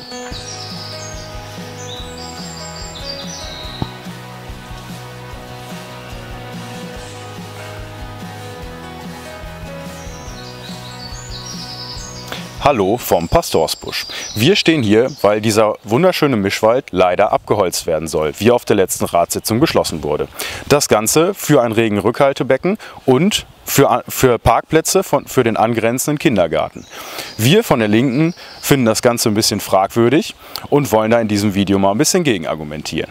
Hallo vom Pastorsbusch. Wir stehen hier, weil dieser wunderschöne Mischwald leider abgeholzt werden soll, wie auf der letzten Ratssitzung beschlossen wurde. Das Ganze für ein Regenrückhaltebecken und für Parkplätze für den angrenzenden Kindergarten. Wir von der Linken finden das Ganze ein bisschen fragwürdig und wollen da in diesem Video mal ein bisschen gegen argumentieren.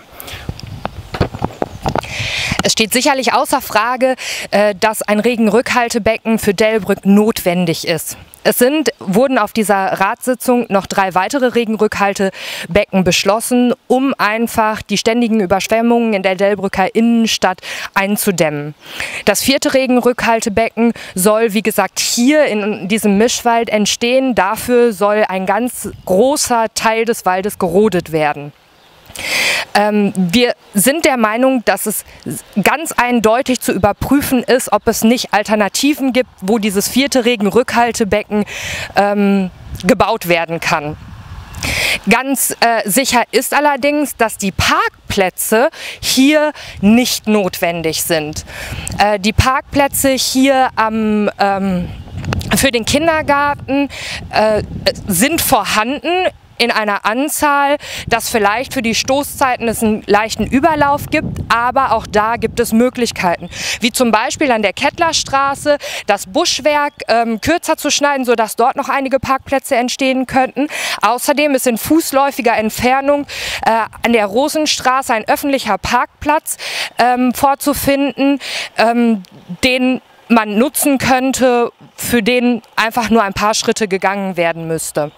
Es steht sicherlich außer Frage, dass ein Regenrückhaltebecken für Delbrück notwendig ist. Wurden auf dieser Ratssitzung noch 3 weitere Regenrückhaltebecken beschlossen, um einfach die ständigen Überschwemmungen in der Delbrücker Innenstadt einzudämmen. Das 4. Regenrückhaltebecken soll, wie gesagt, hier in diesem Mischwald entstehen. Dafür soll ein ganz großer Teil des Waldes gerodet werden. Wir sind der Meinung, dass es ganz eindeutig zu überprüfen ist, ob es nicht Alternativen gibt, wo dieses 4. Regenrückhaltebecken gebaut werden kann. Ganz sicher ist allerdings, dass die Parkplätze hier nicht notwendig sind. Die Parkplätze hier für den Kindergarten sind vorhanden in einer Anzahl, dass vielleicht für die Stoßzeiten es einen leichten Überlauf gibt, aber auch da gibt es Möglichkeiten, wie zum Beispiel an der Kettlerstraße das Buschwerk kürzer zu schneiden, sodass dort noch einige Parkplätze entstehen könnten. Außerdem ist in fußläufiger Entfernung an der Rosenstraße ein öffentlicher Parkplatz vorzufinden, den man nutzen könnte, für den einfach nur ein paar Schritte gegangen werden müsste.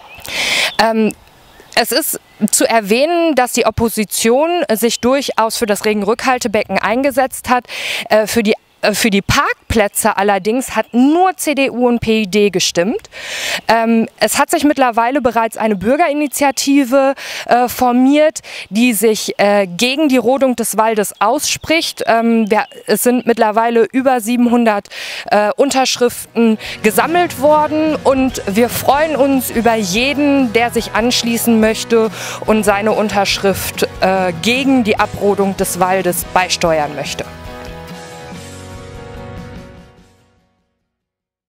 Es ist zu erwähnen, dass die Opposition sich durchaus für das Regenrückhaltebecken eingesetzt hat. Für die Parkplätze allerdings hat nur CDU und PID gestimmt. Es hat sich mittlerweile bereits eine Bürgerinitiative formiert, die sich gegen die Rodung des Waldes ausspricht. Es sind mittlerweile über 700 Unterschriften gesammelt worden und wir freuen uns über jeden, der sich anschließen möchte und seine Unterschrift gegen die Abrodung des Waldes beisteuern möchte.